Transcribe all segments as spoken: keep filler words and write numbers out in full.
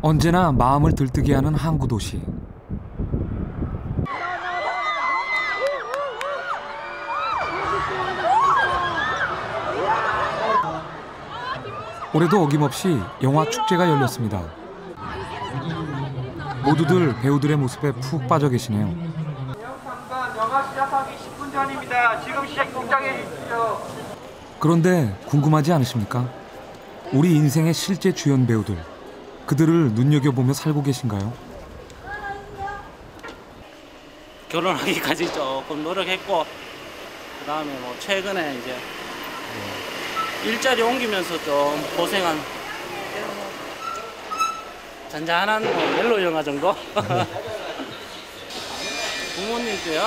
언제나 마음을 들뜨게 하는 항구 도시. 올해도 어김없이 영화 축제가 열렸습니다. 모두들 배우들의 모습에 푹 빠져 계시네요. 잠깐 영화 시작하기 십 분 전입니다. 지금 시작 동작해 주십시오. 그런데 궁금하지 않으십니까? 우리 인생의 실제 주연 배우들, 그들을 눈여겨보며 살고 계신가요? 결혼하기까지 조금 노력했고, 그 다음에 뭐 최근에 이제 일자리 옮기면서 좀 고생한 잔잔한 뭐 멜로 영화 정도? 부모님께요?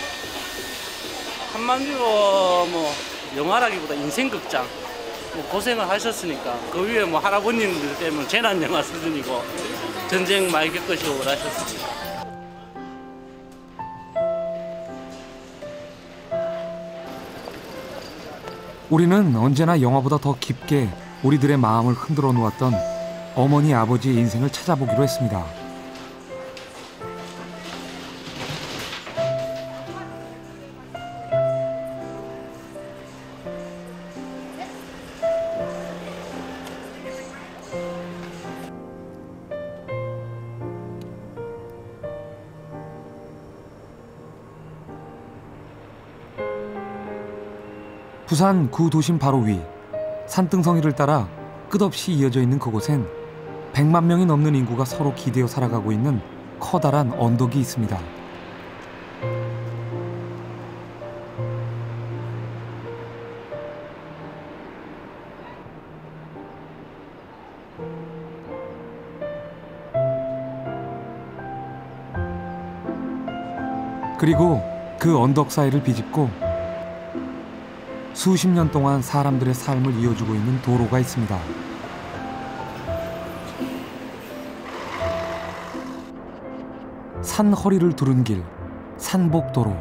한마디로 뭐 영화라기보다 인생극장, 뭐 고생을 하셨으니까 그 위에 뭐 할아버님들 때문에 재난 영화 수준이고 전쟁 많이 겪으시고 그러셨으니까. 우리는 언제나 영화보다 더 깊게 우리들의 마음을 흔들어 놓았던 어머니 아버지의 인생을 찾아보기로 했습니다. 부산 구도심 바로 위 산등성이를 따라 끝없이 이어져 있는 그곳엔 백만 명이 넘는 인구가 서로 기대어 살아가고 있는 커다란 언덕이 있습니다. 그리고 그 언덕 사이를 비집고 수십 년 동안 사람들의 삶을 이어주고 있는 도로가 있습니다. 산 허리를 두른 길, 산복도로.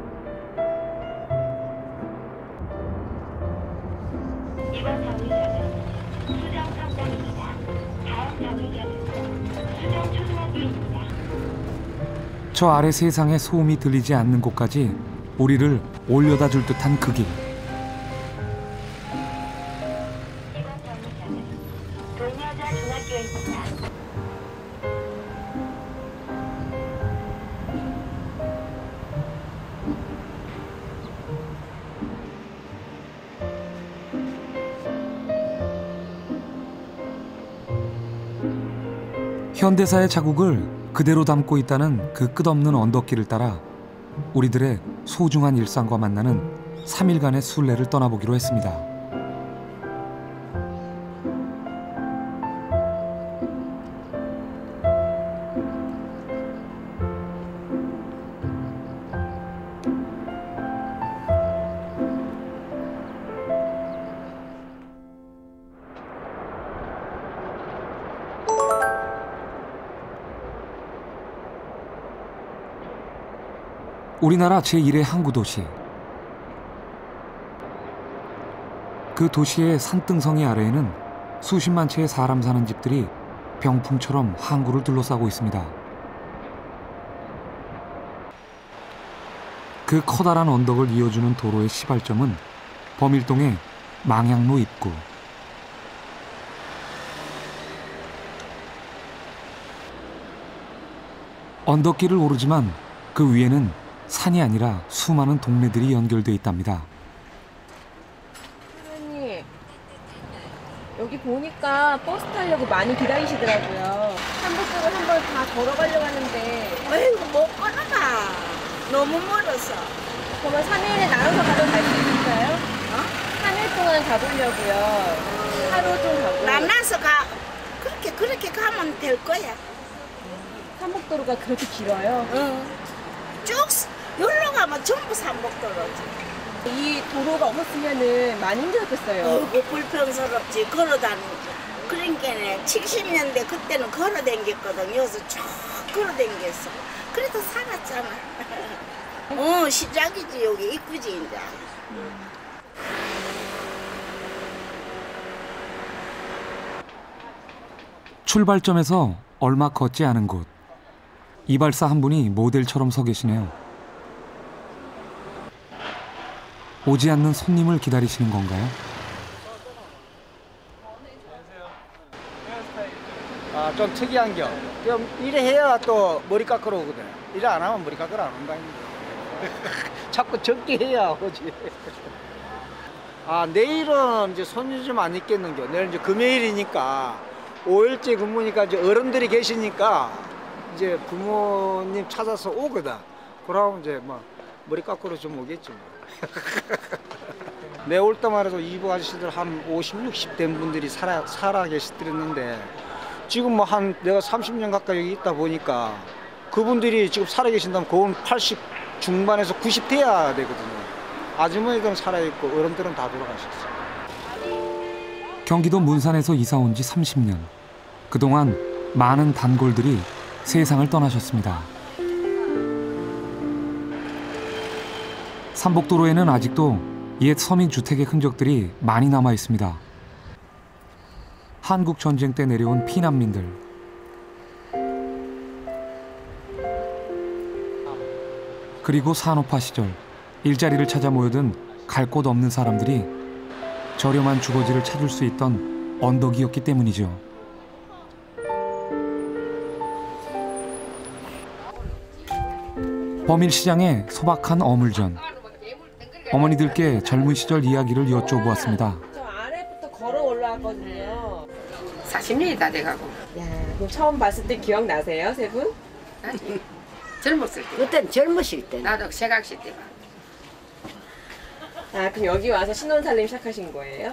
이번 정류장은 수정 성당입니다. 다음 정류장은 수정 초등학교입니다. 저 아래 세상에 소음이 들리지 않는 곳까지 우리를 올려다 줄 듯한 그 길. 현대사의 자국을 그대로 담고 있다는 그 끝없는 언덕길을 따라 우리들의 소중한 일상과 만나는 삼 일간의 순례를 떠나보기로 했습니다. 우리나라 제일의 항구 도시. 그 도시의 산등성이 아래에는 수십만 채의 사람 사는 집들이 병풍처럼 항구를 둘러싸고 있습니다. 그 커다란 언덕을 이어주는 도로의 시발점은 범일동의 망향로 입구. 언덕길을 오르지만 그 위에는 산이 아니라 수많은 동네들이 연결돼 있답니다. 사장님, 여기 보니까 버스 타려고 많이 기다리시더라고요. 산복도를 한번 다 걸어가려고 하는데. 아이고 못 걸어가. 너무 멀어서. 그러면 삼 일에 나눠서 가도 갈 수 있을까요? 어? 삼 일 동안 가보려고요. 하루 좀 가고. 나눠서 가. 그렇게 그렇게 가면 될 거야. 산복도로가 그렇게 길어요? 응. 쭉 여기로 가면 전부 산복도로지. 이 도로가 없었으면 많이 힘들었겠어요. 어이구 불평스럽지. 걸어다니고. 그러니까 칠십 년대 그때는 걸어다녔거든. 여기서 쭉 걸어다녔어. 그래도 살았잖아. 어 시작이지. 여기 입구지 이제. 출발점에서 얼마 걷지 않은 곳. 이발사 한 분이 모델처럼 서 계시네요. 오지 않는 손님을 기다리시는 건가요? 아, 좀 특이한 겨. 좀 이래 해야 또 머리 깎으러 오거든. 이래 안 하면 머리 깎으러 안 온다. 자꾸 적게 해야 오지. 아, 내일은 이제 손님 좀 안 있겠는겨. 내일 이제 금요일이니까 오 일째 근무니까 이제 어른들이 계시니까 이제 부모님 찾아서 오거든. 그러면 이제 뭐 머리 깎으러 좀 오겠지 뭐. 내 올 때만 해도 이부 아저씨들 한 오십, 육십 된 분들이 살아, 살아 계시더랬는데 지금 뭐 한 내가 삼십 년 가까이 여기 있다 보니까 그분들이 지금 살아 계신다면 그건 팔십 중반에서 구십 돼야 되거든요. 아주머니들은 살아있고 어른들은 다 돌아가셨어요. 경기도 문산에서 이사 온 지 삼십 년. 그동안 많은 단골들이 세상을 떠나셨습니다. 삼복도로에는 아직도 옛 서민주택의 흔적들이 많이 남아 있습니다. 한국 전쟁 때 내려온 피난민들. 그리고 산업화 시절 일자리를 찾아 모여든 갈 곳 없는 사람들이 저렴한 주거지를 찾을 수 있던 언덕이었기 때문이죠. 범일시장의 소박한 어물전. 어머니들께 젊은 시절 이야기를 여쭤보았습니다. 저 아래부터 걸어 올라왔거든요. 사십 년이 다 돼가고. 야, 그럼 처음 봤을 때 기억나세요, 세 분? 아니, 젊었을 때. 그땐 젊으실 때. 나도 새각시 때 봐. 아, 그럼 여기 와서 신혼살림 시작하신 거예요?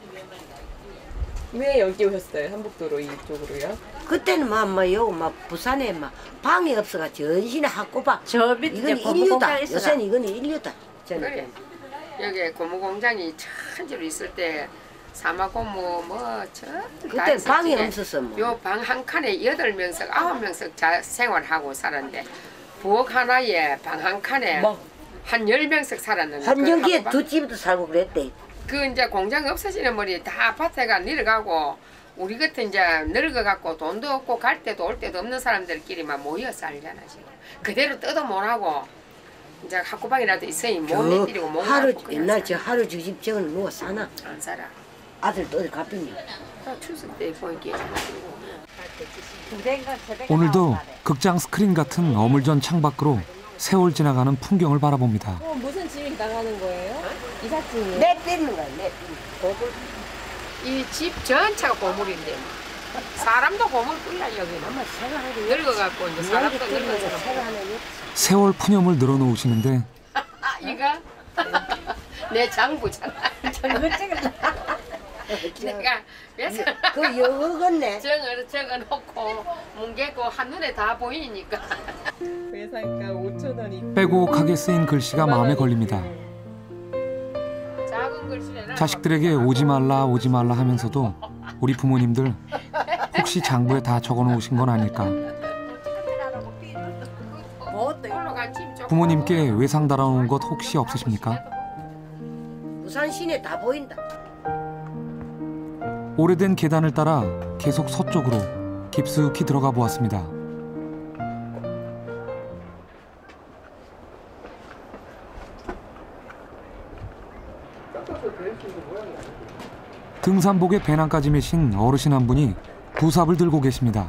왜 여기 오셨어요? 삼복도로 이쪽으로요? 그때는 막, 뭐, 요, 막, 부산에 막, 방이 없어가 전신에 학고방. 저 밑에 이건 인류다. 고무공장 있어라. 요새는 이건 인류다. 그래. 여기 고무공장이 천지로 있을 때 사마고무 뭐저 그때 방이 없었어 뭐. 요 방 한 칸에 여덟 명석 아홉 명석 자 생활하고 살았는데 부엌 하나에 방 한 칸에 뭐. 한 열 명석 살았는데 한정기에 두 집도 살고 그랬대. 그 이제 공장 없어지는 머리 다 아파트가 내려가고 우리 같은 이제 늙어갖고 돈도 없고 갈 때도 올 때도 없는 사람들끼리만 모여 살잖아 지금. 그대로 뜯어 못 하고 이제 학구방이라도 있으니 못 내뜨리고 못 하루 가고 옛날 살아. 저 하루 주집 저거는 누가 사나? 안 살아. 아들도 어디 갚이냐? 나 추석 때 보이기에 오늘도 극장 스크린 같은 어물전 창밖으로 세월 지나가는 풍경을 바라봅니다. 어, 무슨 짐이 나가는 거예요? 이삿짐이에요? 내 떼는 거야, 내 떼는 이 집 전체가 고물인데 사람도 고물 꿀라 여기는 늙어갖고 이제 사람도 늙어서 세월 푸념을 늘어놓으시는데 아 이거 내 장부잖아. 내가 그래서 그 여거겠네. 정을 적어놓고 뭉개고 한눈에 다 보이니까. 회사니까 오천 원이 빼곡하게 쓰인 글씨가 마음에 걸립니다. 작은 글씨는 자식들에게 오지 말라 오지 말라 하면서도 우리 부모님들 혹시 장부에 다 적어놓으신 건 아닐까. 부모님께 외상 달아놓은 것 혹시 없으십니까? 부산 시내 다 보인다. 오래된 계단을 따라 계속 서쪽으로 깊숙이 들어가 보았습니다. 등산복에 배낭까지 메신 어르신 한 분이 부삽을 들고 계십니다.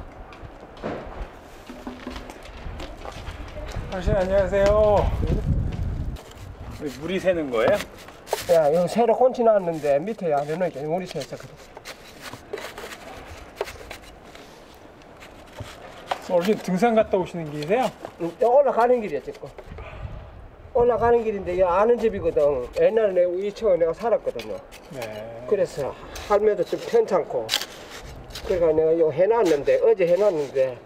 당신 안녕하세요. 물이 새는 거예요? 야, 여기 새로 꼰치 나왔는데 밑에 안 해놓으니까 물이 새서 그래. 어르신 등산 갔다 오시는 길이세요? 올라가는 길이야 지금. 올라가는 길인데 여기 아는 집이거든. 옛날에 내가 이 처에 내가 살았거든요. 네. 그래서 할매도 좀 편찮고. 그러니까 내가 이거 해놨는데 어제 해놨는데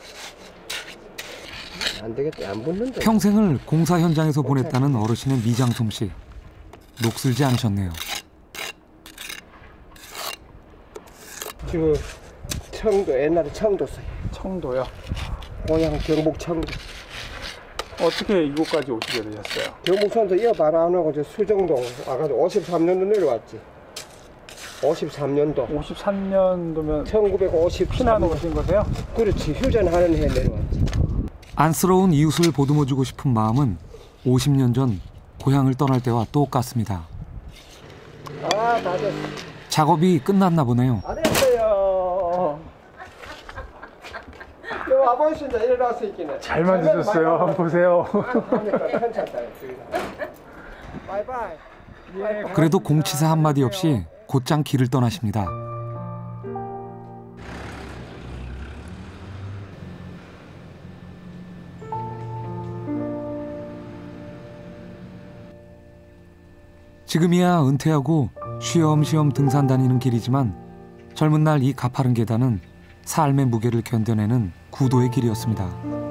안 되겠다. 안 붙는다. 평생을 공사 현장에서 보냈다는 어르신의 미장 솜씨. 녹슬지 않으셨네요. 지금 청도 옛날에 청도 써요. 청도요? 고향 경북 청도. 어떻게 이곳까지 오시게 되셨어요? 경북 청도 이어바로 안 오고 저 수정동 와가지고 오십삼 년도 내려왔지. 오십삼 년도. 오십삼 년도면 천구백오십 피난 오신 거세요? 그렇지. 휴전하는 해 내려왔지. 안쓰러운 이웃을 보듬어주고 싶은 마음은 오십 년 전 고향을 떠날 때와 똑같습니다. 아, 다 됐어. 작업이 끝났나 보네요. 다 됐어요. 요 와보신다. 일어나서 있기는. 잘 만드셨어요. 한번 보세요. 괜찮다. 바이바이. 그래도 공치사 한마디 없이 곧장 길을 떠나십니다. 지금이야 은퇴하고 쉬엄쉬엄 등산 다니는 길이지만 젊은 날 이 가파른 계단은 삶의 무게를 견뎌내는 구도의 길이었습니다.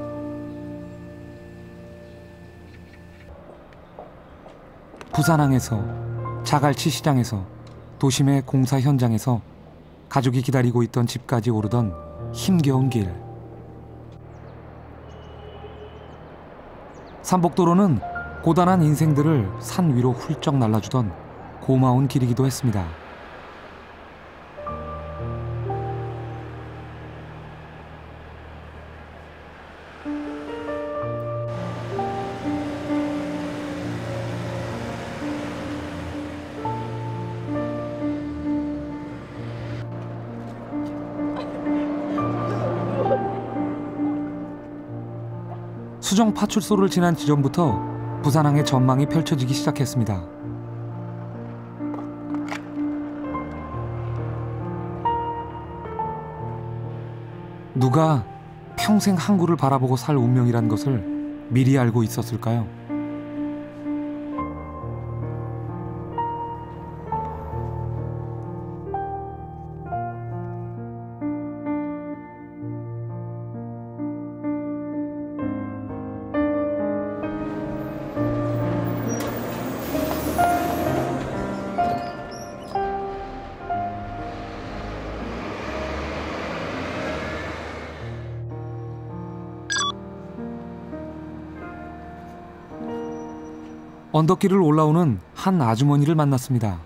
부산항에서, 자갈치 시장에서, 도심의 공사 현장에서 가족이 기다리고 있던 집까지 오르던 힘겨운 길. 삼복도로는 고단한 인생들을 산 위로 훌쩍 날라주던 고마운 길이기도 했습니다. 수정 파출소를 지난 지점부터 부산항의 전망이 펼쳐지기 시작했습니다. 누가 평생 항구를 바라보고 살 운명이란 것을 미리 알고 있었을까요? 언덕길을 올라오는 한 아주머니를 만났습니다.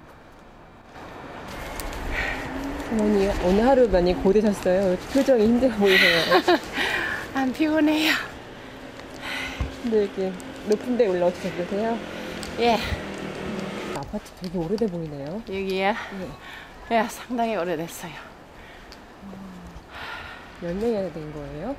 어머니 오늘 하루 많이 고되셨어요. 표정이 힘들어 보이세요. 안 피곤해요. 근데 이렇게 높은 데 올라오셔서 그러세요? 예. 아파트 되게 오래돼 보이네요. 여기요? 예. 예, 상당히 오래됐어요. 몇 년이나 된 거예요?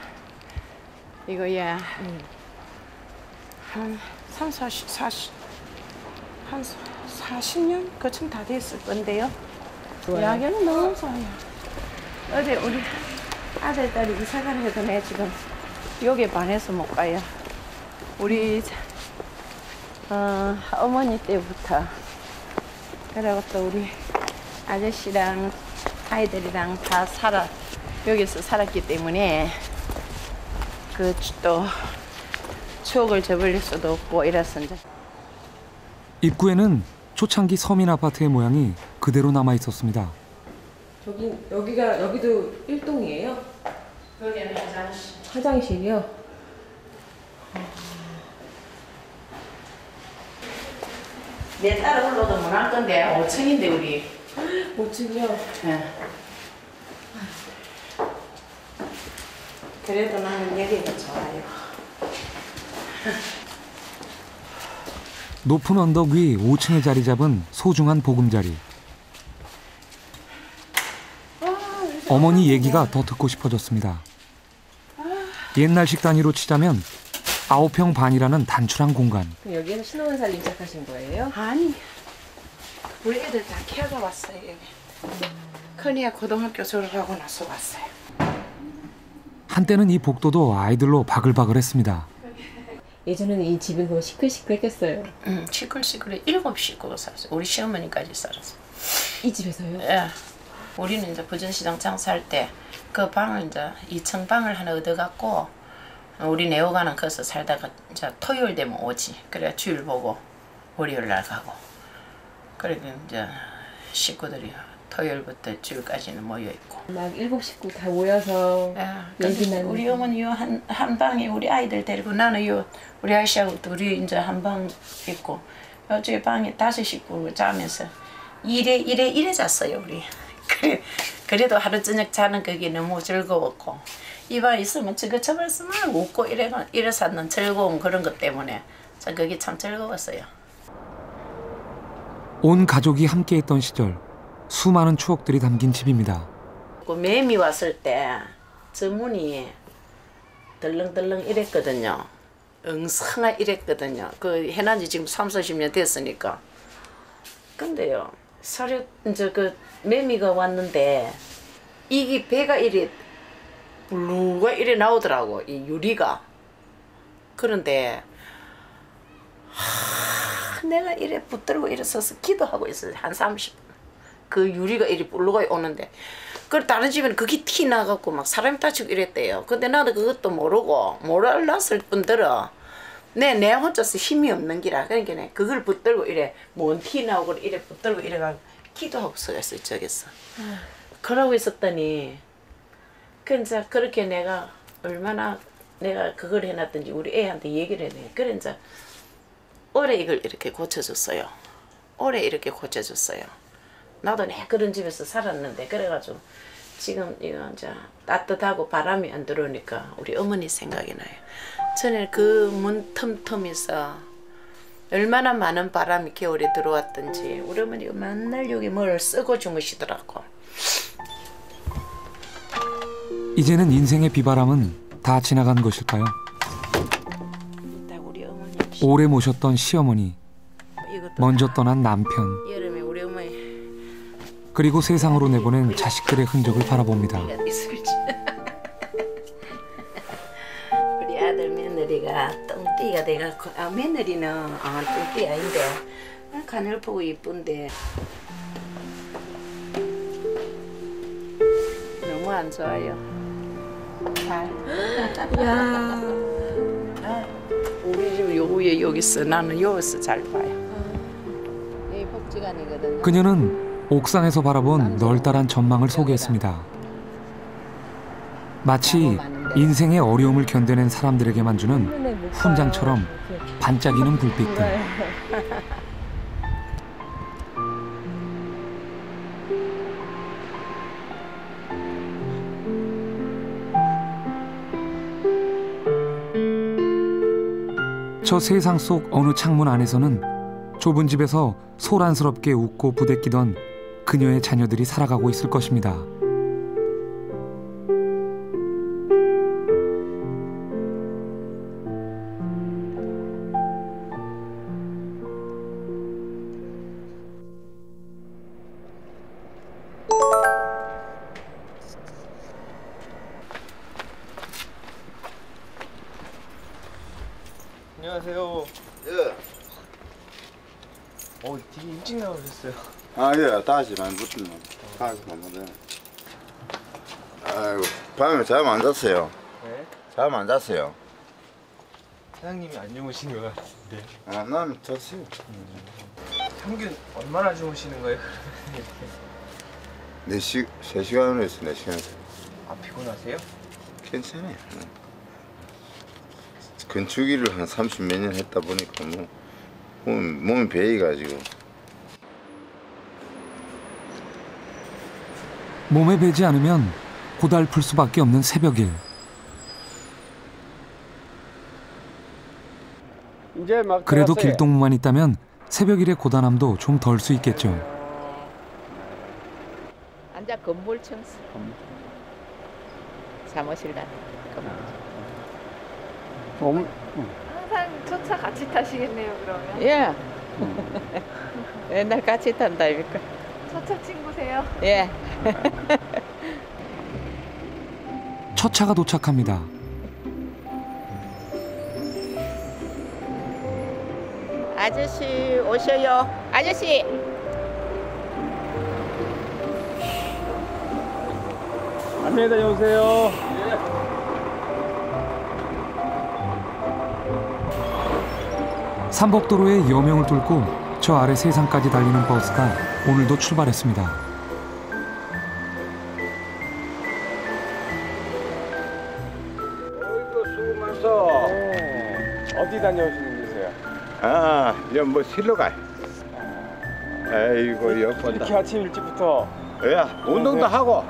이거야. 음. 한 삼, 사십, 사십, 한 사십 년? 그쯤 다 됐을 건데요. 이야기는 너무 좋아요. 어제 우리 아들, 딸이 이사가는 해도 내 지금 여기에 반해서 못 가요. 우리 어, 어머니 때부터 그리고 또 우리 아저씨랑 아이들이랑 다 살아 여기서 살았기 때문에 그 또 추억을 저버릴 수도 없고 이래서 이제. 입구에는 초창기 서민 아파트의 모양이 그대로 남아 있었습니다. 저기 여기가 여기도 일동이에요? 여기는 화장실. 화장실이요? 내 딸 올라도 못 할 건데 오 층인데 우리. 오 층이요? 네. 그래도 나는 여기가 좋아요. 높은 언덕 위 오 층에 자리 잡은 소중한 보금자리. 어머니 얘기가 더 듣고 싶어졌습니다. 옛날식 단위로 치자면 아홉 평 반이라는 단출한 공간. 그럼 여기에서 신혼을 살림 시작하신 거예요? 아니, 우리 애들 다 키워서 왔어요 여기. 음. 큰이가 고등학교 졸업하고 나서 왔어요. 한때는 이 복도도 아이들로 바글바글했습니다. 예전에는 이 집은 그거 시끌시끌했겠어요. 응, 시끌시끌해. 일곱 식구가 살았어요. 우리 시어머니까지 살았어요. 이 집에서요? 예. 우리는 이제 부전시장 장사할 때 그 방을 이제 이 층 방을 하나 얻어갖고 우리 내어가는 거기서 살다가 이제 토요일 되면 오지. 그래 주일 보고 월요일 날 가고. 그리고 이제 식구들이 토요일부터 주일까지는 모여 있고. 막 일곱 식구 다 모여서 예. 얘기는. 우리 어머니 요한 한 방에 우리 아이들 데리고 나는 요 우리 아저씨하고 둘이 이제 한 방 있고. 요쪽에 방에 다섯 식구 자면서 이래 이래 이래 잤어요 우리. 그래, 그래도 하루 저녁 자는 그게 너무 즐거웠고 이봐 있으면 저거 저거 있으면 웃고 이래 이래 사는 즐거운 그런 것 때문에 전 그게 참 즐거웠어요. 온 가족이 함께했던 시절 수많은 추억들이 담긴 집입니다. 그 매미 왔을 때 저 문이 덜렁덜렁 이랬거든요. 엉성하 이랬거든요. 그 해난 지 지금 삼사십 년 됐으니까. 근데요 사료 이제 그 매미가 왔는데 이게 배가 이래 블루가 이래 나오더라고 이 유리가. 그런데 하, 내가 이래 붙들고 이래 서서 기도하고 있어요 한 삼십 분. 그 유리가 이래 블루가 오는데 그 다른 집에는 그게 티 나갖고 막 사람이 다치고 이랬대요. 근데 나도 그것도 모르고 몰랐을 뿐더러 내, 내 혼자서 힘이 없는 기라. 그러니까 내 그걸 붙들고 이래 뭔 티 나오고 이래 붙들고 이래가 기도하고 서있어요 저기서. 음. 그러고 있었더니 그 이제 그렇게 내가 얼마나 내가 그걸 해놨던지 우리 애한테 얘기를 했네. 그래 이제 올해 이걸 이렇게 고쳐줬어요. 올해 이렇게 고쳐줬어요. 나도 내 그런 집에서 살았는데 그래가지고 지금 이거 이제 따뜻하고 바람이 안 들어오니까 우리 어머니 생각이 나요. 전에 그 문 틈틈에서 얼마나 많은 바람이 겨울에 들어왔던지 우리 어머니가 맨날 여기 뭘 쓰고 주무시더라고. 이제는 인생의 비바람은 다 지나간 것일까요? 우리 어머니 오래 모셨던 시어머니, 먼저 떠난 남편, 여름에 우리 어머니 그리고 세상으로 내보낸 자식들의 흔적을 바라봅니다. 우리 아들 며느리가 똥띠가 돼갖고 아 며느리는 아 똥띠 아닌데 가늘보고 이쁜데 너무 안 좋아요. 잘. 야. 우리 집 요 위에 여기 있어. 나는 여기서 잘 봐요. 여기 복지관이거든요. 그녀는 옥상에서 바라본 널따란 전망을 소개했습니다. 마치 인생의 어려움을 견뎌낸 사람들에게만 주는 훈장처럼 반짝이는 불빛들. 저 세상 속 어느 창문 안에서는 좁은 집에서 소란스럽게 웃고 부대끼던 그녀의 자녀들이 살아가고 있을 것입니다. 안녕하세요. 예. 어, 되게 일찍 나오셨어요. 아, 예. 다시 많이 붙으면. 다시 많이 아이고, 밤에 잠 안 잤어요. 네? 잠 안 잤어요. 사장님이 안 주무시는 것 같은데. 아, 난 잤어요. 음. 평균 얼마나 주무시는 거예요? 네 시, 세 시간으로 했어, 네 시간에서. 아, 피곤하세요? 괜찮아요. 건축일을 한 삼십 몇 년 했다 보니까 뭐 몸, 몸이 배이가지고. 몸에 배지 않으면 고달플 수밖에 없는 새벽일. 이제 막 그래도 들어갔어요. 길동무만 있다면 새벽일의 고단함도 좀 덜 수 있겠죠. 앉아 건물 청소. 사무실 같은 건물. 음. 항상 첫 차 같이 타시겠네요, 그러면? 예. 맨날 같이 탄다니까. 첫 차 친구세요? 예. 첫 차가 도착합니다. 아저씨 오셔요. 아저씨. 안녕히 다녀오세요. 삼복도로의 여명을 뚫고 저 아래 세상까지 달리는 버스가 오늘도 출발했습니다. 어이구 수고 많소. 어디 다녀오시는 길이세요? 아, 이제 뭐 실로 가요. 아이고 여본다. 이렇게 아침 일찍부터. 야 운동도 하고.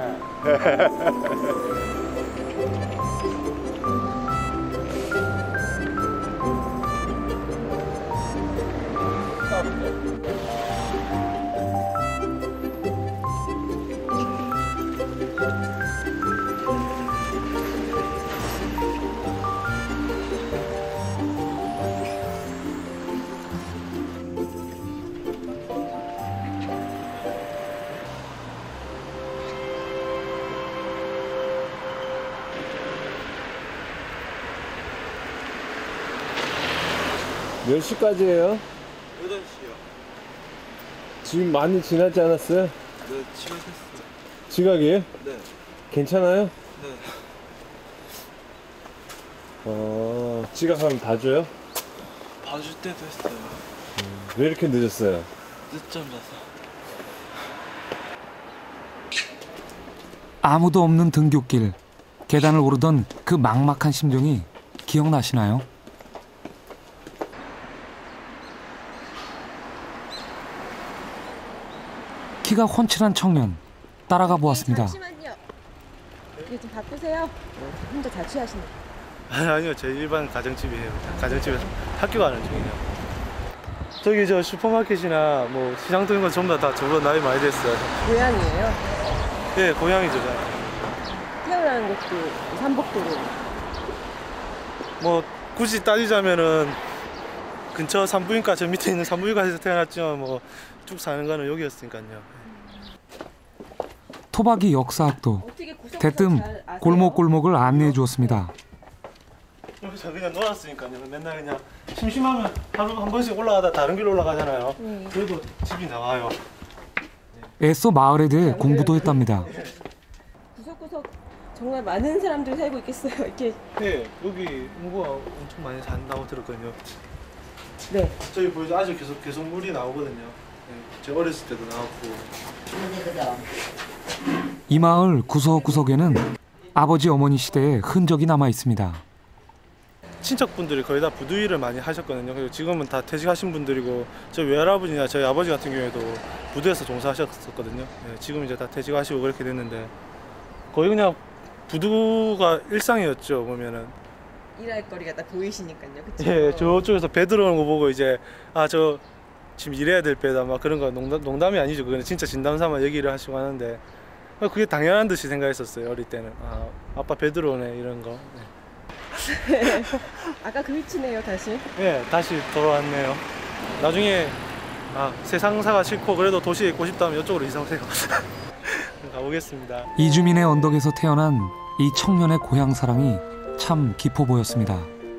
몇 시까지예요? 여덟 시요. 지금 많이 지나지 않았어요? 네, 지각했어요. 지각이에요? 네. 괜찮아요? 네. 어, 지각하면 봐줘요? 봐줄 때도 했어요. 음, 왜 이렇게 늦었어요? 늦잠 자서. 아무도 없는 등굣길. 계단을 오르던 그 막막한 심정이 기억나시나요? 키가 훤칠한 청년 따라가 보았습니다. 잠시만요. 이게 좀 바쁘세요? 혼자 자취하시는. 아니, 아니요, 제 일반 가정집이에요. 가정집에서 학교 가는 중이에요. 저기 저 슈퍼마켓이나 뭐 시장 같은 건 전부 다 저보다 나이 많이 됐어요. 고향이에요? 네, 고향이죠. 태어난 곳도 삼복도로. 뭐 굳이 따지자면은 근처 산부인과 저 밑에 있는 산부인과에서 태어났지만 뭐 쭉 사는 거는 여기였으니까요. 토박이 역사학도 대뜸 골목골목을 안내해 주었습니다. 여기서 그냥 놀았으니까요. 맨날 그냥 심심하면 하루 한 번씩 올라가다 다른 길로 올라가잖아요. 네. 그래도 집이 나와요. 애써 마을에 대해 공부도 했답니다. 구석구석 정말 많은 사람들이 살고 있겠어요. 이렇게. 네, 여기 인구가 엄청 많이 산다고 들었거든요. 네. 저기 보이죠? 아직 계속 계속 물이 나오거든요. 네, 제가 어렸을 때도 나왔고. 이 마을 구석구석에는 아버지 어머니 시대의 흔적이 남아 있습니다. 친척분들이 거의 다 부두 일을 많이 하셨거든요. 그리고 지금은 다 퇴직하신 분들이고 저희 외할아버지나 저희 아버지 같은 경우에도 부두에서 종사하셨었거든요. 네, 지금 이제 다 퇴직하시고 그렇게 됐는데 거의 그냥 부두가 일상이었죠. 보면은. 일할 거리가 다 보이시니까요. 그쵸? 예, 저쪽에서 배 들어오는 거 보고 이제 아 저 지금 일해야 될 배다 막 그런 거 농담, 농담이 아니죠. 그거는 진짜 진담 삼아 얘기를 하시고 하는데 그게 당연한 듯이 생각했었어요. 어릴 때는. 아, 아빠 배 들어오네 이런 거. 네. 아까 그 위치네요, 다시. 네, 다시 돌아왔네요. 나중에 아, 세상사가 싫고 그래도 도시에 있고 싶다면 이쪽으로 이사 오세요. 가보겠습니다. 이주민의 언덕에서 태어난 이 청년의 고향 사랑이 참 깊어 보였습니다.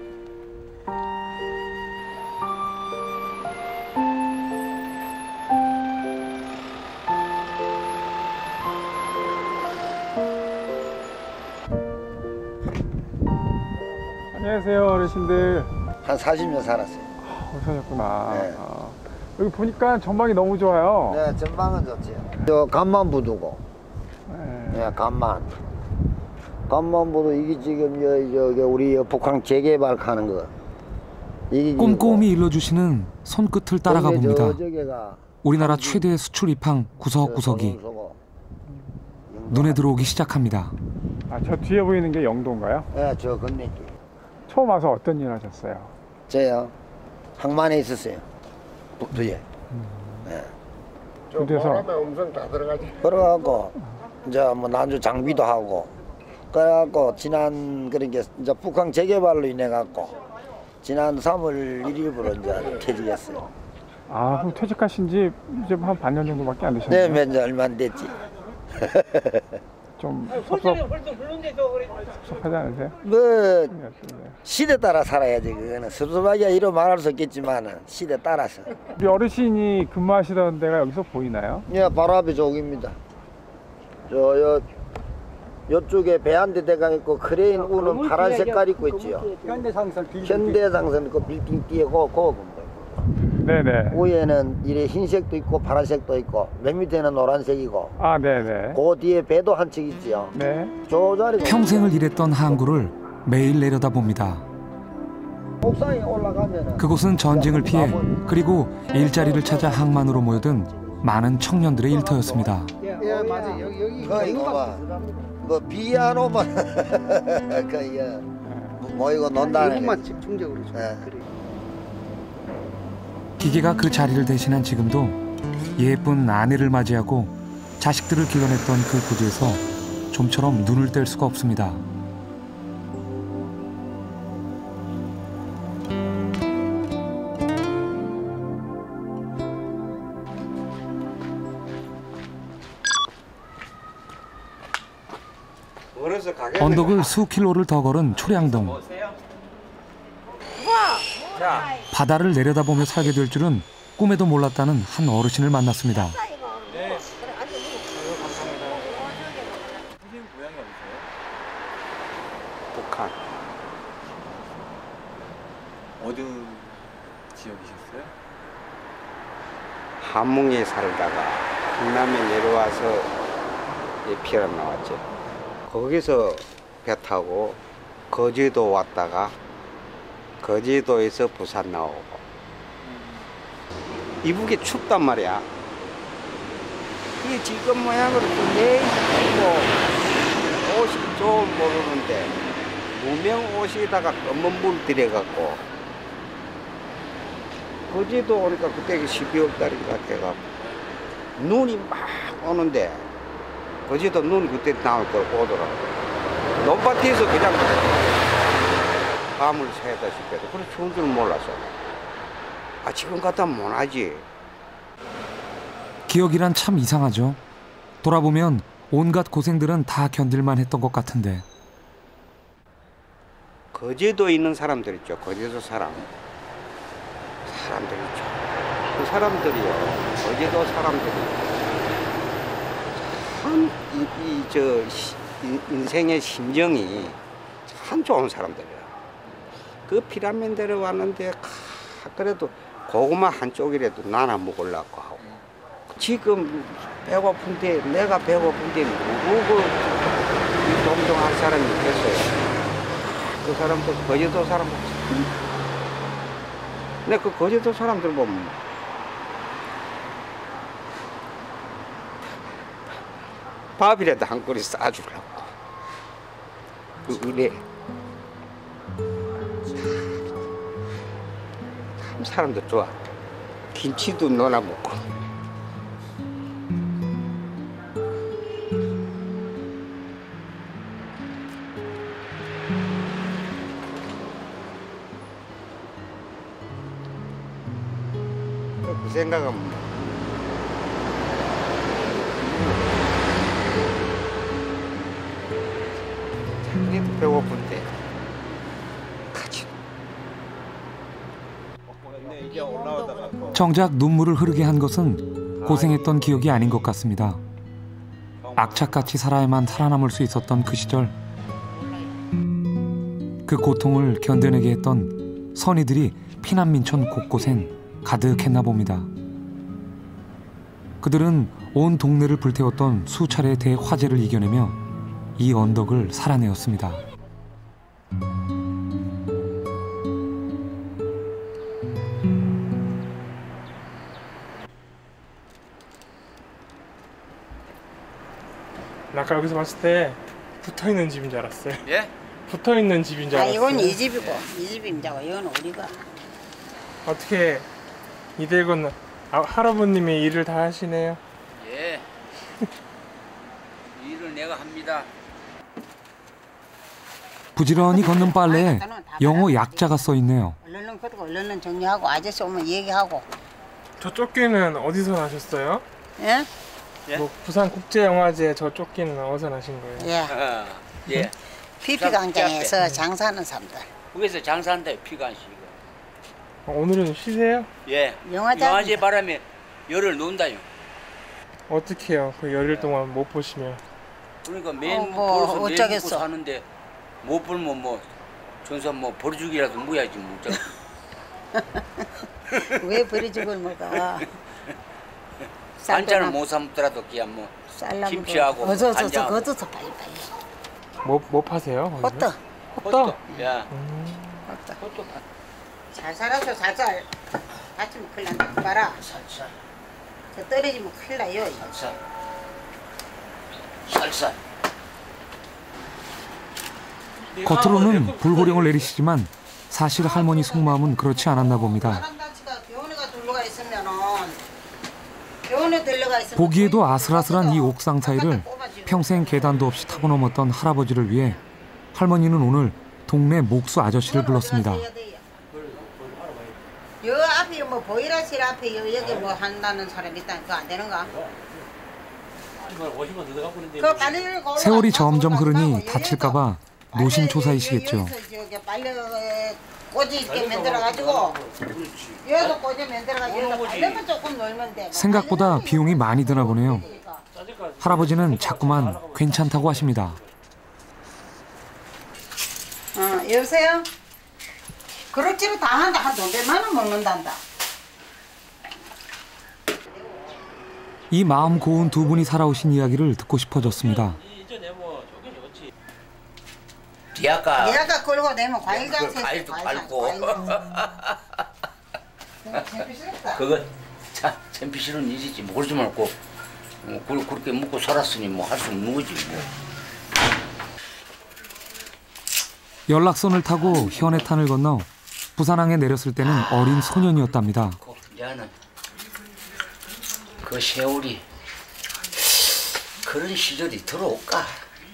안녕하세요, 어르신들. 한 사십 년 살았어요. 아, 오셨구나. 네. 아, 여기 보니까 전망이 너무 좋아요. 네, 전방은 좋지요. 저 간만 부두고. 네. 네, 간만. 간만 부두 이게 지금 여, 여기 우리 북한 재개발하는 거. 이게 꼼꼼히 일러주시는 손끝을 따라가 봅니다. 저, 저기가 우리나라 최대의 수출 입항 구석구석이 눈에 들어오기 시작합니다. 아, 저 뒤에 보이는 게 영도인가요? 네, 저 건너길. 처음 와서 어떤 일 하셨어요? 저요. 항만에 있었어요. 북두에. 음. 네. 부두에서 음성 다 들어가지. 그래갖고 이제 뭐 난주 장비도 하고 그래갖고 지난 그러니까 이제 북한 재개발로 인해 갖고 지난 삼월 일일부로 이제 퇴직했어요. 아, 그럼 퇴직하신 지 이제 한 반년 정도밖에 안 네, 되셨네요. 몇 년 얼마 안 됐지. 좀 섭섭, 섭섭하지 않으세요? 뭐 시대 따라 살아야지. 그거는 섭섭하게 이러 말할 수 없겠지만 시대 따라서. 우리 어르신이 근무하시던 데가 여기서 보이나요? 예, 바로 앞에 저기입니다. 저요 요쪽에 배 한 대 대가 있고 크레인 우는 파란 색깔 있고 있지요. 현대상선 현대상선 그 빌딩 뒤에 그 그거 네네. 위에는 이래 흰색도 있고 파란색도 있고 맨 밑에는 노란색이고. 아, 네네. 그 뒤에 배도 한 척 있지요. 네. 저 자리 평생을 일했던 항구를 매일 내려다봅니다. 옥상에 올라가면은 그곳은 전쟁을 피해 그리고 일자리를 찾아 항만으로 모여든 많은 청년들의 일터였습니다. 예, 맞아. 여기 여기 그 이거 봐. 뭐 비하로만 그 예. 모이고 논다는. 이것만 집중적으로 좀. 예. 기계가 그 자리를 대신한 지금도 예쁜 아내를 맞이하고 자식들을 길러냈던 그 구두에서 좀처럼 눈을 뗄 수가 없습니다. 언덕을 수 킬로를 더 걸은 초량동. 바다를 내려다보며 살게 될 줄은 꿈에도 몰랐다는 한 어르신을 만났습니다. 네. 감사합니다. 선생님 고향이 어디세요? 북한. 어느 지역이셨어요? 함흥에 살다가 강남에 내려와서 피난 나왔죠. 거기서 배 타고 거제도 왔다가 거제도에서 부산 나오고. 이북이 춥단 말이야. 이게 지금 모양으로 내일 뭐 옷이 좀 모르는데 무명 옷에다가 검은 물 들여갖고 거제도 오니까 그때 십이월 달인가 돼갖고 눈이 막 오는데 거제도 눈 그때 나올 걸 오더라고. 논밭에서 그냥 밤을 새다시피 해도 그래 추운 줄 몰랐어. 아 지금 같으면 못하지. 기억이란 참 이상하죠. 돌아보면 온갖 고생들은 다 견딜만 했던 것 같은데. 거제도에 있는 사람들 있죠. 거제도 사람. 사람들 있죠. 그 사람들이요. 거제도 사람들이 참 이 이 저 인생의 심정이 참 좋은 사람들이야. 그 피라민대로 왔는데 그래도 고구마 한쪽이라도 나눠 먹으려고 하고. 지금 배고픈데 내가 배고픈데 누구 동정할 사람이 있겠어요. 그 사람들 거제도 사람들. 근데 그 거제도 사람들 보면 밥이라도 한 그릇 싸주려고 그 은혜. 참 사람들 좋아. 김치도 넣어 먹고. 그 생각은 참 배고픈데 같이. 정작 눈물을 흐르게 한 것은 고생했던 기억이 아닌 것 같습니다. 악착같이 살아야만 살아남을 수 있었던 그 시절. 그 고통을 견뎌내게 했던 선의들이 피난민촌 곳곳엔 가득했나 봅니다. 그들은 온 동네를 불태웠던 수차례의 대화재를 이겨내며 이 언덕을 살아내었습니다. 아까 여기서 봤을 때 붙어있는 집인 줄 알았어요. 예? 붙어있는 집인 줄 아, 알았어요. 이건 이 집이고 이 집입니다. 이건 우리가. 어떻게 이대건 아, 할아버님이 일을 다 하시네요. 예. 일을 내가 합니다. 부지런히 걷는 빨래에 영어 약자가 써 있네요. 얼른 그러고 얼른 정리하고 아저씨 오면 얘기하고. 저 쫓기는 어디서 나셨어요? 예? 예? 뭐 부산 국제영화제 저 쫓기는 어디서 나신 거예요? 예. 어, 예. 피피광장에서 장사하는 사람들. 거기서 장사한다 피간식. 어, 오늘은 쉬세요? 예. 영화제 영화제 바람에 열을 논다요. 어떻게 해요? 그 열일 동안 못 보시면. 그러니까 매일 어, 뭐, 뭐 벌어서 매일 어쩌겠어. 먹고 사는데 못 벌면 뭐 전선 뭐 버려주기라도 뭐야지 뭐. 왜 버려죽을 먹어? 반찬을 못 사먹더라도 그냥 뭐 김치하고 어서 어서 간장하고. 어서 빨리 빨리. 뭐, 뭐 파세요? 호떡. 호떡? 야. 음. 호떡. 호떡. 잘 살아서 살살. 다치면 큰일 난다. 봐라. 살살. 저 떨어지면 큰일 나요. 살살. 살살. 겉으로는 불호령을 내리시지만 사실 할머니 속마음은 그렇지 않았나 봅니다. 병원에가 둘러가 있으면은 병원에 들러가 있으면 보기에도 아슬아슬한 이 옥상 사이를 평생 계단도 없이 타고 넘었던 할아버지를 위해 할머니는 오늘 동네 목수 아저씨를 불렀습니다. 여 앞에 뭐 보이라실 앞에 여 여기 뭐 한다는 사람 있다. 그거 안 되는가? 그 빨리 세월이 점점 흐르니 다칠까봐 노심초사이시겠죠. 빨리 꼬지 있게 만들어가지고 여기서 꼬지 만들어가지고 빨리만 조금 놀면 돼. 생각보다 비용이 많이 드나 보네요. 할아버지는 자꾸만 괜찮다고 하십니다. 어, 여보세요? 그렇지로 다 한다. 한 오백만 원 먹는단다. 이 마음 고운 두 분이 살아오신 이야기를 듣고 싶어졌습니다. 디아까. 디아까 걸고 내면 과일 장사. 과일도 밟고. 그거 참 챔피 싫은 일이지. 뭐 그러지 말고 뭐 그렇게 먹고 살았으니 뭐 할 수 없는 거지 뭐. 연락선을 타고 현해탄을 건너 부산항에 내렸을 때는 어린 소년이었답니다. 야는 그 세월이 그런 시절이 들어올까?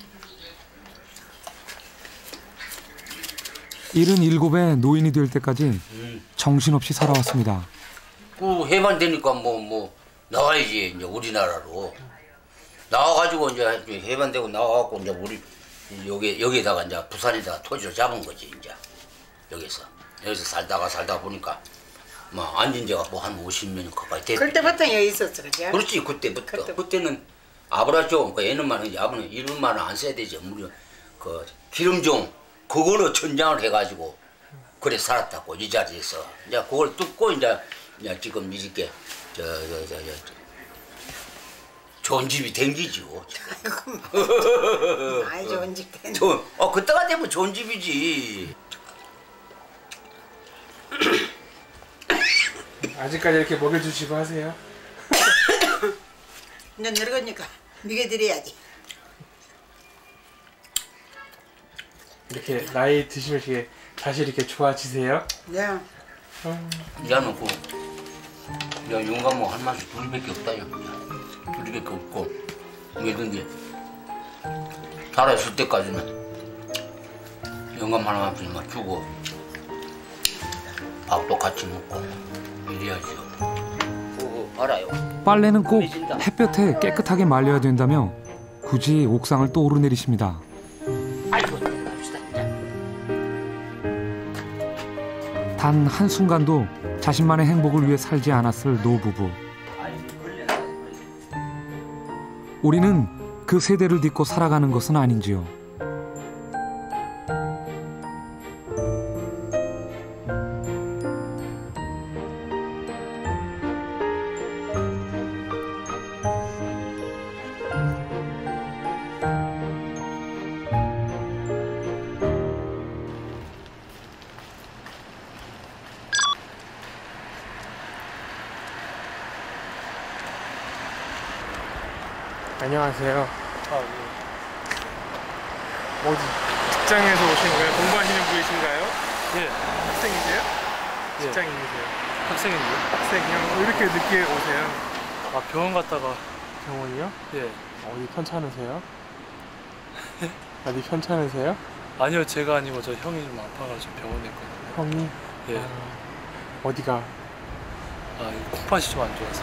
일흔일곱에 노인이 될 때까지 음. 정신없이 살아왔습니다. 그 해반되니까 뭐 뭐 나와야지 이제 우리나라로 나와가지고 이제 해반되고 나와갖고 이제 우리 여기 여기다가 이제 부산에다가 토지를 잡은 거지 이제 여기서 여기서 살다가 살다 보니까 뭐 앉은 지가 뭐 한 오십 년 가까이 됐. 그때부터 여기 있었어, 그지? 그렇지 그때부터. 그때. 그때는 아브라종 그 애는만은 이제 아버는 이름만은 안 써야 되지. 우리 그 기름종 그거로 천장을 해가지고 그래 살았다고 이 자리에서 이제 그걸 뚫고 이제, 이제 지금 이렇게 저저저 저, 저, 저, 좋은 집이 댕기죠. 아이 좋은 집 댕기. 좋은 어 그때가 되면 좋은 집이지. 아직까지 이렇게 먹여주시고 하세요? 이제 늙으니까 먹여드려야지. 이렇게 나이 드시면 이렇게 다시 이렇게 좋아지세요? 네. 야는 그, 야 용감 뭐 할 맛이 둘이밖에 없다 야. 둘이밖에 없고 뭐든지 살아있을 때까지는 영감 하나만 주고 밥도 같이 먹고 이래야죠. 그거 알아요. 빨래는 꼭 햇볕에 깨끗하게 말려야 된다며 굳이 옥상을 또 오르내리십니다. 아이고. 단 한순간도 자신만의 행복을 위해 살지 않았을 노부부. 우리는 그 세대를 딛고 살아가는 것은 아닌지요. 안녕하세요. 아, 예. 어디 직장에서 오신 거예요? 공부하시는 분이신가요? 예. 학생이세요? 예. 직장인이세요? 학생인데요? 학생 그냥 왜 이렇게 늦게 오세요? 아 병원 갔다가. 병원이요? 예. 어디 편찮으세요? 어디 편찮으세요? 아니요 제가 아니고 저 형이 좀 아파가지고 병원에 있거든요. 형이? 예. 아, 어디가? 아 콩팥이 좀 안 좋아서.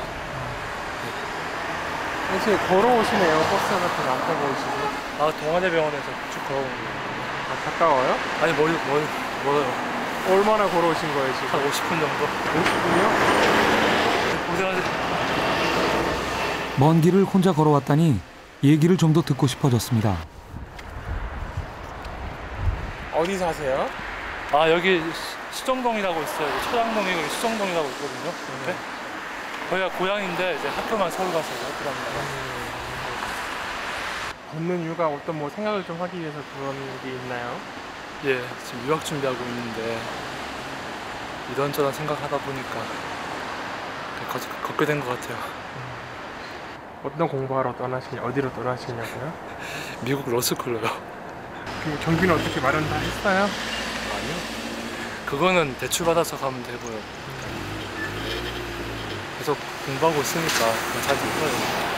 혹시 걸어오시네요? 버스 같은 거 안 타고 오시고? 아 동아대병원에서 쭉 걸어온 거예요. 아 가까워요? 아니 멀리 멀 멀어요. 얼마나 걸어오신 거예요 지금? 한 오십 분 정도. 오십 분이요? 고생하세요. 먼 길을 혼자 걸어왔다니 얘기를 좀 더 듣고 싶어졌습니다. 어디 사세요? 아 여기 수정동이라고 있어요. 초장동이고 수정동이라고 있거든요. 네. 저희가 고향인데 이제 학교만 서울 가서 학교 다닌다고. 걷는 이유가 어떤 뭐 생각을 좀 하기 위해서 그런 게 있나요? 예, 지금 유학 준비하고 있는데 이런저런 생각하다 보니까 거, 걷게 된 것 같아요. 어떤 공부하러 떠나시냐, 어디로 떠나시냐고요? 미국 로스쿨로요. 그 경비는 어떻게 마련 다 했어요? 아니요. 그거는 대출 받아서 가면 되고요. 계속 공부하고 있으니까 잘 될 거예요.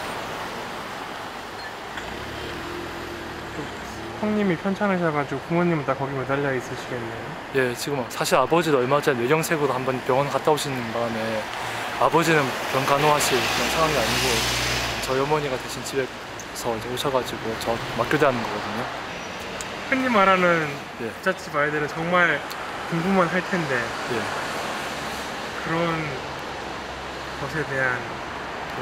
형님이 편찮으셔가지고 부모님은 다 거기 매달려 있으시겠네요. 예, 지금 사실 아버지도 얼마 전에 뇌경색으로 한번 병원 갔다 오시는 바람에 아버지는 병 간호하실 그런 상황이 아니고 저희 어머니가 대신 집에서 이제 오셔가지고 저 맡겨대하는 거거든요. 흔히 말하는 예. 부잣집 아이들은 정말 공부만 할 텐데 예. 그런 것에 대한 그,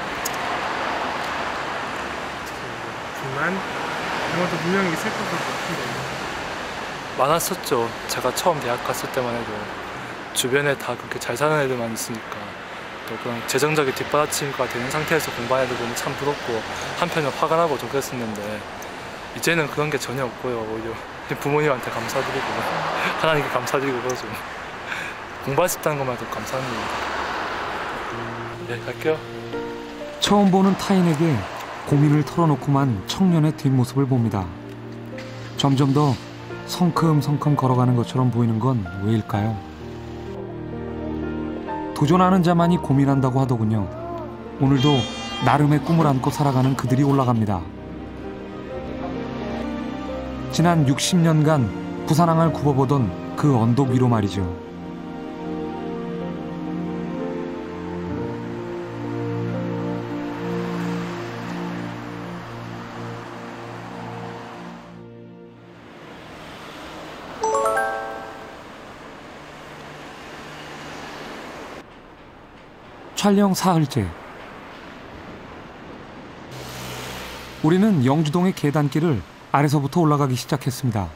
그 불만? 이런 것도 분명히 있을 것 같은데. 많았었죠. 제가 처음 대학 갔을 때만 해도 주변에 다 그렇게 잘 사는 애들만 있으니까 또 그런 재정적인 뒷받침가 되는 상태에서 공부하는 애들 보면 참 부럽고 한편은 화가 나고 좀 그랬었는데 이제는 그런 게 전혀 없고요. 오히려 부모님한테 감사드리고 하나님께 감사드리고 그러죠. 공부할 수 있다는 것만 해도 감사합니다. 네, 갈게요. 처음 보는 타인에게 고민을 털어놓고만 청년의 뒷모습을 봅니다. 점점 더 성큼성큼 걸어가는 것처럼 보이는 건 왜일까요? 도전하는 자만이 고민한다고 하더군요. 오늘도 나름의 꿈을 안고 살아가는 그들이 올라갑니다. 지난 육십 년간 부산항을 굽어보던 그 언덕 위로 말이죠. 촬영 사흘째. 우리는 영주동의 계단길을 아래서부터 올라가기 시작했습니다.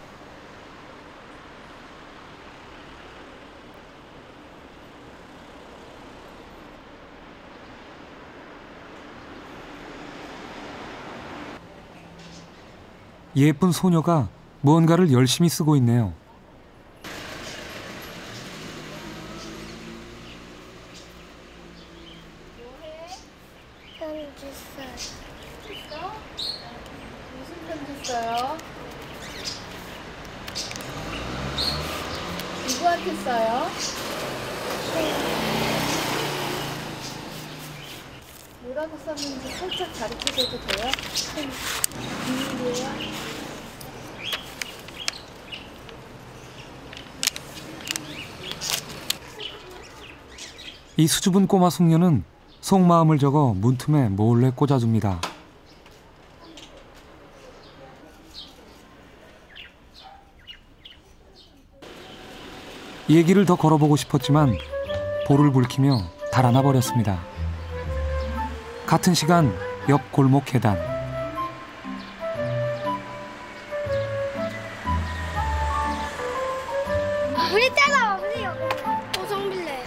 예쁜 소녀가 무언가를 열심히 쓰고 있네요. 편지 써요. 써? 무슨 편지 써요? 누구한테 써요? 뭐라고 썼는지 살짝 가르쳐줘도 돼요? 비밀이에요? 이 수줍은 꼬마 숙녀는 속마음을 적어 문틈에 몰래 꽂아줍니다. 얘기를 더 걸어보고 싶었지만 볼을 붉히며 달아나 버렸습니다. 같은 시간 옆 골목 계단. 우리 따라 없네요. 고성빌래.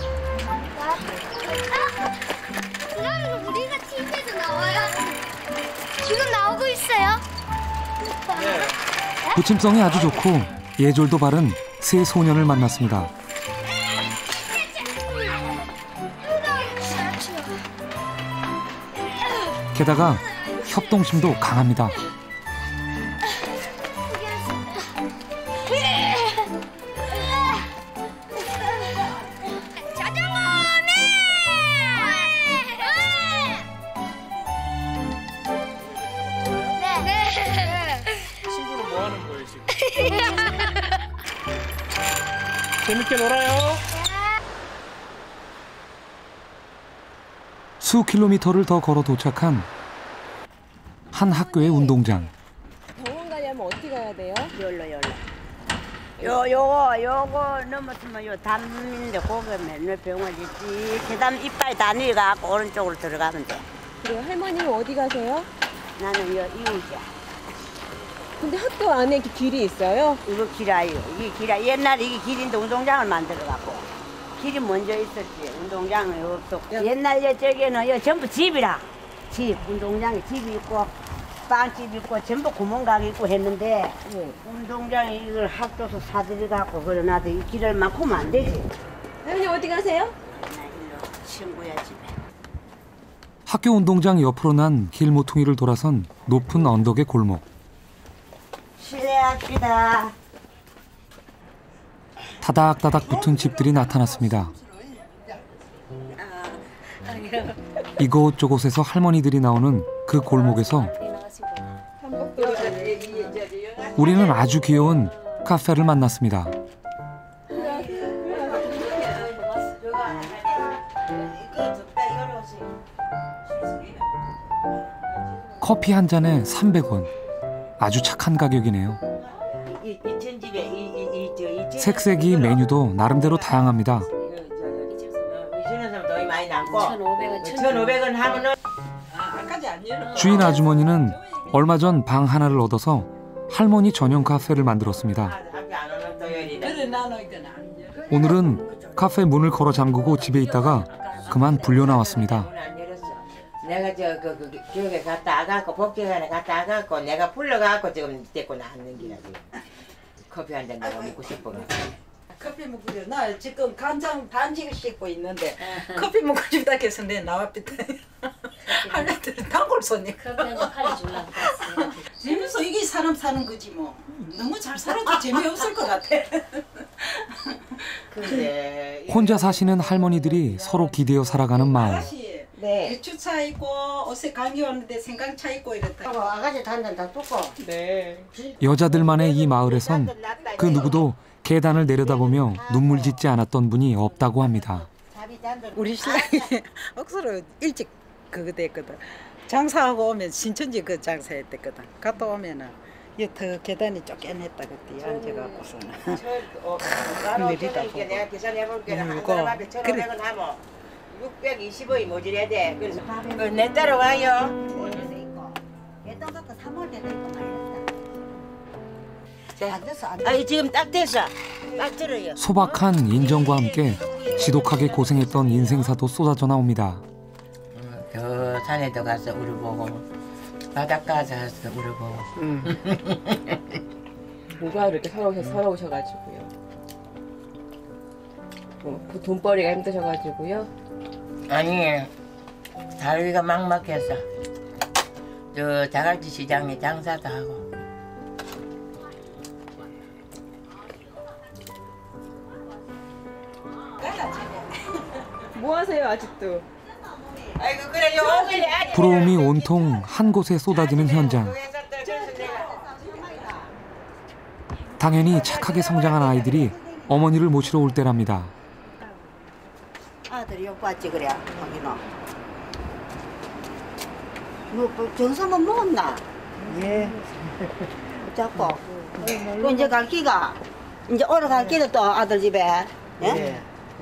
그럼 우리가 티비에도 나와요? 지금 나오고 있어요? 네. 부침성이 아주 좋고 예절도 바른 세 소년을 만났습니다. 게다가 협동심도 강합니다. 친구는 뭐 하는 거예요 지금? 재밌게 놀아요. 수 킬로미터를 더 걸어 도착한 한 학교의 운동장. 병원 가려면 어떻게 가야 돼요? 열로 열로. 요 요거 요거 넘었으면 요 담인데 거기 맨날 병원 있지. 계단 이빨 다 내려가고 오른쪽으로 들어가면 돼. 그래요? 할머니는 어디 가세요? 나는 요 이웃이야. 근데 학교 안에 이렇게 길이 있어요? 이거 길아요. 이게 길아. 옛날에 이게 길인데 운동장을 만들어갖고 길이 먼저 있었지. 운동장은 없었고. 옛날 저기는 요 전부 집이라. 집 운동장에 집이 있고 빵집 있고 전부 구멍가게 있고 했는데 운동장에 이걸 학교에서 사들여갖고 그러나도 이 길을 막으면 안 되지. 할머니 어디 가세요? 친구야 집에. 학교 운동장 옆으로 난 길 모퉁이를 돌아선 높은 언덕의 골목. 실례합니다. 타닥타닥 붙은 집들이 나타났습니다. 이곳저곳에서 할머니들이 나오는 그 골목에서 우리는 아주 귀여운 카페를 만났습니다. 커피 한 잔에 삼백 원. 아주 착한 가격이네요. 색색이 메뉴도 나름대로 다양합니다. 천오백 원 하면은 주인 아주머니는 얼마 전 방 하나를 얻어서 할머니 전용 카페를 만들었습니다. 오늘은 카페 문을 걸어 잠그고 집에 있다가 그만 불려 나왔습니다. 내가 저그 그, 기억에 갔다 와갖고 복지관에 갔다 와갖고 내가 불러갖고 지금 데리고 나왔는 기라 지금 커피 한 잔 내가 먹고 싶어가지고. 커피 먹고 싶어. 나 지금 간장 반지를 씻고 있는데 커피 먹고 싶다 해서 내 나왔거든. 할머니들은 단골 손님. 커피 한 잔 팔이 줄라. 재밌어. 이게 사람 사는 거지 뭐. 너무 잘 살아도 재미없을 것 같아. 근데 혼자 사시는 할머니들이 서로 기대어 살아가는 마을. 네. 배추차 있고 옷에 감기 왔는데 생강차 있고 이랬다. 아가씨 단단 다 뜯고. 네. 여자들만의 이 마을에선 그 누구도 계단을 내려다보며 눈물 짓지 않았던 분이 없다고 합니다. 우리 신랑이 억수로 일찍 그거 됐거든. 장사하고 오면 신천지 그 장사했댔거든. 갔다 오면은 여터 계단이 쫓겨냈다 그때 앉아갖고서는. 느리다 보고. 내가 계산해볼게. 울고. 그래. 육백이십 원이 모자라야 돼. 그래서 내 따라와요. 아, 지금 딱 됐어. 딱 들어요. 소박한 인정과 함께 지독하게 고생했던 인생사도 쏟아져 나옵니다. 저 산에도 가서 우리 보고 바닷가에서 가서 우리 보고. 누가 이렇게 살아오셔, 살아오셔가지고요. 뭐, 돈벌이가 힘드셔가지고요. 아니 다리가 막막해서 저 자갈치 시장에 장사도 하고. 뭐 하세요 아직도? 아이고 그래요. 부러움이 온통 한 곳에 쏟아지는 현장. 당연히 착하게 성장한 아이들이 어머니를 모시러 올 때랍니다. 아들이 오빠지 그래 거기는. 뭐 정상만 먹었나? 예. 자꾸. 그 이제 갈 기가 이제 오래 갈 기도 또 아들 집에. 예? 예.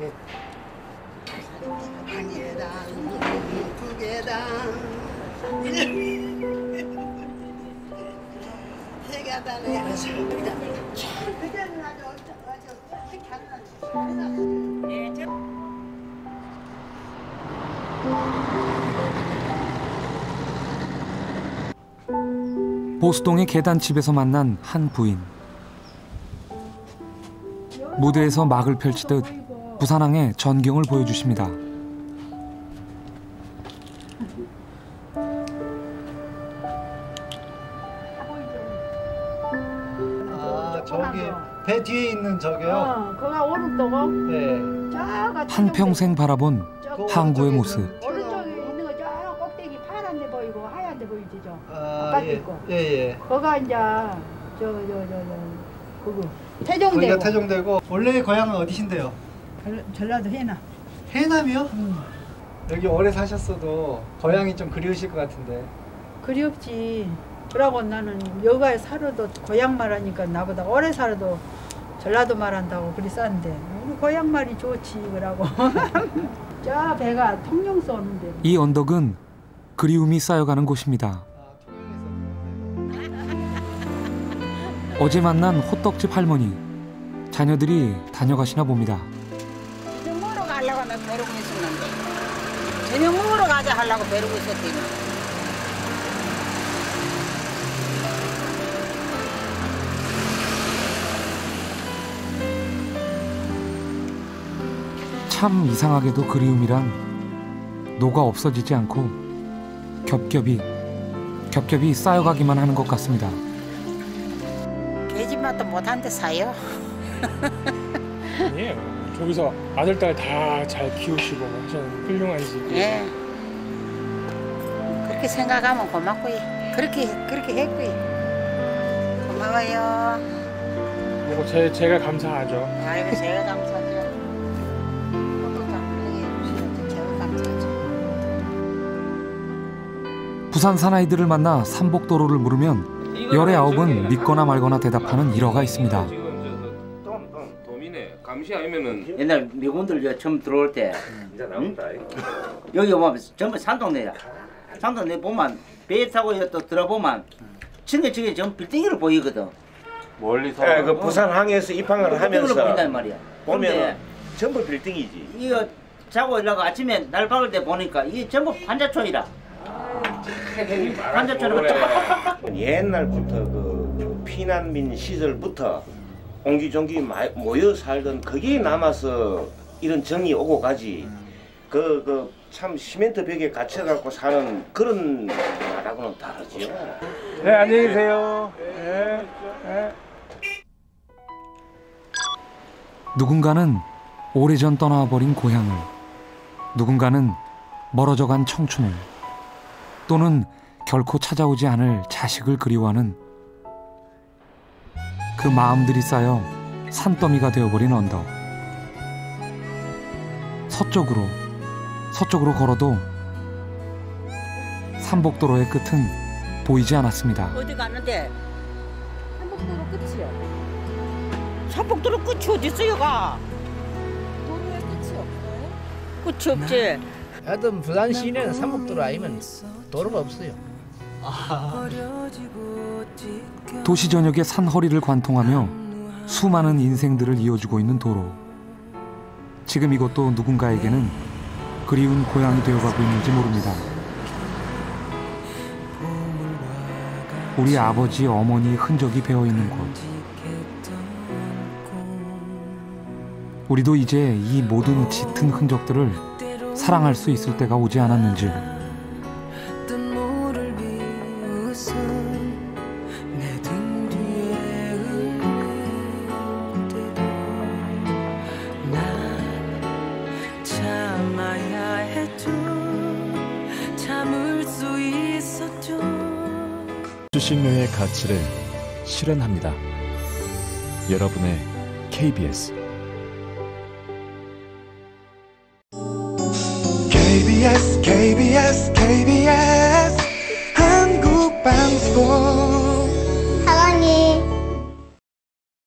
보수동의 계단집에서 만난 한 부인. 무대에서 막을 펼치듯 부산항의 전경을 보여주십니다. 아 저기 배 뒤에 있는 저게요? 어, 거가 오른쪽고. 네. 한평생 바라본 항구의 모습. 오른쪽에 있는 거 저 꼭대기 파란 데 보이고 하얀 데 보이지 저. 아, 바깥에 예. 있고. 예, 예. 거가 이제 저 저 저 저 그거 태종대고. 거기가 태종대고. 원래 고향은 어디신데요? 전- 전라도 해남. 해남이요? 여기 오래 사셨어도 고향이 좀 그리우실 것 같은데. 그리웠지. 그러고 나는 여가에 살아도 고향 말하니까 나보다 오래 살아도 전라도 말한다고 그리 쌌는데 우리 고향 말이 좋지 그러고. 저 배가 통영서 오는데. 이 언덕은 그리움이 쌓여가는 곳입니다. 어제 만난 호떡집 할머니. 자녀들이 다녀가시나 봅니다. 저녁 먹으러 가려고 하면 배르고 있었는데 저녁 먹으러 가자 하려고 배르고 있었더니 참 이상하게도 그리움이란 녹아 없어지지 않고 겹겹이 겹겹이 쌓여가기만 하는 것 같습니다. 계집맛도 못한데 사요. 아니에요. 저기서 아들 딸 다 잘 키우시고 하시는 훌륭하시지. 예. 그렇게 생각하면 고맙고요. 그렇게 그렇게 했고요. 고마워요. 뭐 제 제가 감사하죠. 아이고 제가 감사하죠. 제가 감사하죠. 부산 사나이들을 만나 삼복도로를 물으면 열의 아홉은 믿거나 말거나 대답하는 일화가 있습니다. 감시 아니면은 옛날 미군들 처음 들어올 때 응? 여기 보면 전부 산동네야. 산동네 보면 배 타고 또 들어보면 층에 층에 전부 빌딩으로 보이거든. 멀리서 네, 그 부산항에서 입항을 빌딩으로 하면서 보인단 말이야. 보면 전부 빌딩이지. 이거 자고 일어나고 아침에 날 박을 때 보니까 이게 전부 판자촌이라. 판자촌이고 옛날부터 그 피난민 시절부터 옹기종기 모여 살던 그게 남아서 이런 정이 오고 가지. 그 그 참 시멘트 벽에 갇혀갖고 사는 그런 나라고는 다르지요. 네, 안녕히 계세요. 네. 네. 누군가는 오래전 떠나버린 고향을, 누군가는 멀어져간 청춘을, 또는 결코 찾아오지 않을 자식을 그리워하는 그 마음들이 쌓여 산더미가 되어버린 언덕. 서쪽으로, 서쪽으로 걸어도 삼복도로의 끝은 보이지 않았습니다. 어디 가는데? 삼복도로 끝이요. 삼복도로 끝이 어디 있어요, 가? 도로에 끝이 없어요? 끝이 없지. 하여튼 부산 시내는 삼복도로 아니면 도로가 없어요. 도시 전역의 산허리를 관통하며 수많은 인생들을 이어주고 있는 도로. 지금 이것도 누군가에게는 그리운 고향이 되어가고 있는지 모릅니다. 우리 아버지, 어머니의 흔적이 배어있는 곳. 우리도 이제 이 모든 짙은 흔적들을 사랑할 수 있을 때가 오지 않았는지. 수신료의 가치를 실현합니다. 여러분의 케이비에스 케이비에스 케이비에스 케이비에스 한국방송